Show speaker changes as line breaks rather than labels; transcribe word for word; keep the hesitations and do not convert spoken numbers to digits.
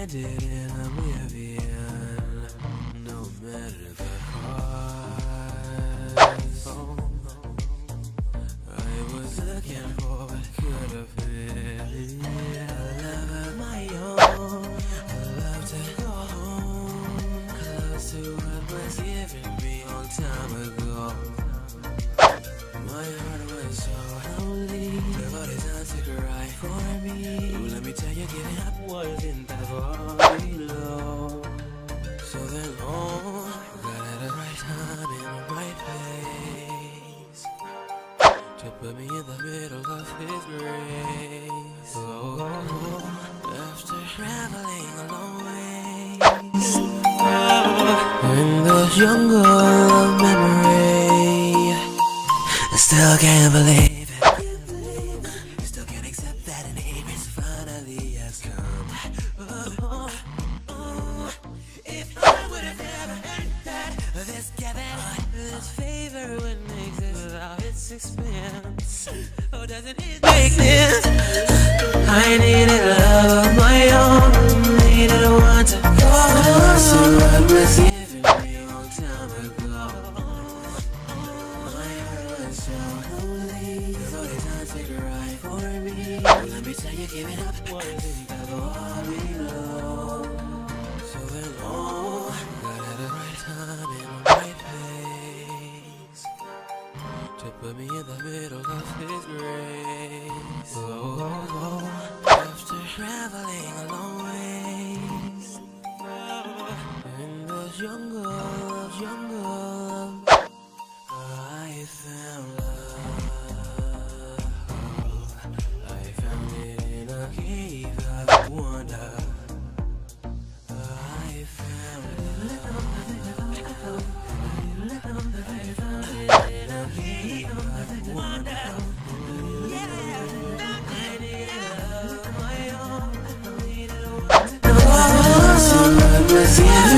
landed in oblivion, no matter the cost. Oh, I was looking for what could have been a love of my own. I love to go home, close to what was given me a long time ago. My heart was so lonely, everybody time to cry for me. Ooh, let me tell you, giving up wasn't that far below. So then, oh, got at the right time in the right place to put me in the middle of His grace. Oh, after traveling a long ways in the jungle of memory, I still can't believe it. Still can't accept that an Abrams finally has come. Oh, oh, if I would have never heard that this Kevin, this favor wouldn't exist without its expense. Oh, doesn't it make sense? I needed love of my own, needed one to go close to what was given me a long time ago. Let me tell you, giving up wasn't that far below. So then, oh, got at the right time in the right place to put me in the middle of His grace. Oh, oh, oh. After traveling a long ways in the jungle, jungle, I found love. Wonder, I found it in a cave of wonder. Yeah, I needed love of my own. I needed a wonder.